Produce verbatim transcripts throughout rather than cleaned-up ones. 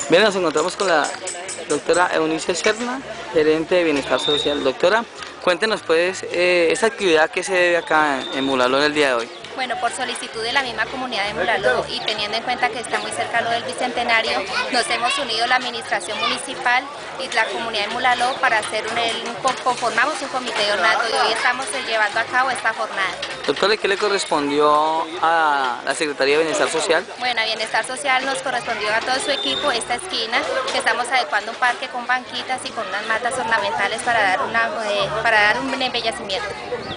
Bien, nos encontramos con la doctora Eunice Serna, gerente de Bienestar Social. Doctora, cuéntenos pues eh, esa actividad que se debe acá en, en Mulaló en el día de hoy. Bueno, por solicitud de la misma comunidad de Mulaló y teniendo en cuenta que está muy cerca lo del Bicentenario, nos hemos unido la administración municipal y la comunidad de Mulaló para hacer un, un conformamos un comité de ornato y hoy estamos llevando a cabo esta jornada. Doctora, ¿qué le correspondió a la Secretaría de Bienestar Social? Bueno, a Bienestar Social nos correspondió a todo su equipo esta esquina, que estamos adecuando un parque con banquitas y con unas matas ornamentales para dar, una, eh, para dar un embellecimiento.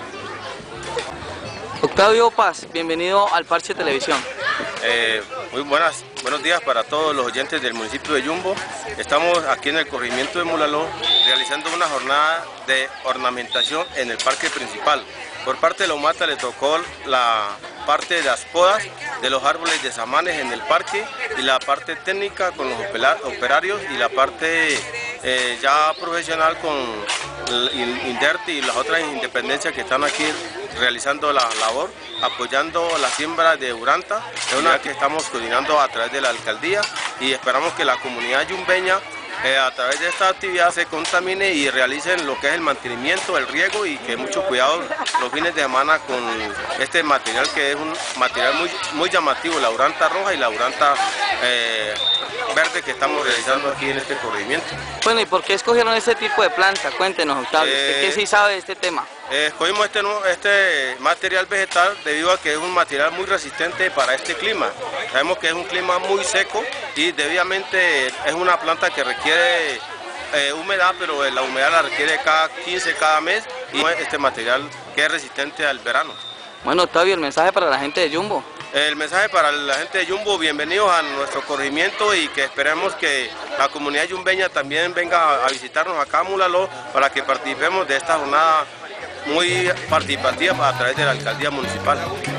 Octavio Paz, bienvenido al Parche Televisión. Eh, muy buenas, buenos días para todos los oyentes del municipio de Yumbo. Estamos aquí en el corregimiento de Mulaló realizando una jornada de ornamentación en el parque principal. Por parte de la UMATA le tocó la parte de las podas de los árboles de samanes en el parque y la parte técnica con los operarios y la parte eh, ya profesional con el INDERTI y las otras independencias que están aquí realizando la labor, apoyando la siembra de Uranta, es una que estamos coordinando a través de la alcaldía y esperamos que la comunidad yumbeña eh, a través de esta actividad se contamine y realicen lo que es el mantenimiento, el riego y que mucho cuidado los fines de semana con este material que es un material muy, muy llamativo, la Uranta roja y la Uranta eh, verde que estamos realizando aquí en este corregimiento. Bueno, ¿y por qué escogieron este tipo de planta? Cuéntenos, Octavio, eh, ¿qué sí sabe de este tema? Eh, escogimos este, este material vegetal debido a que es un material muy resistente para este clima. Sabemos que es un clima muy seco y debidamente es una planta que requiere eh, humedad, pero la humedad la requiere cada quince, cada mes y este material que es resistente al verano. Bueno, Octavio, el mensaje para la gente de Yumbo. El mensaje para la gente de Yumbo, bienvenidos a nuestro corregimiento y que esperemos que la comunidad yumbeña también venga a visitarnos acá a Mulaló para que participemos de esta jornada muy participativa a través de la alcaldía municipal.